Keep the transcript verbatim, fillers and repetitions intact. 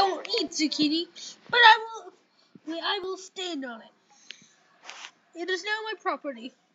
I won't eat zucchini, but I will. I will stand on it. It is now my property.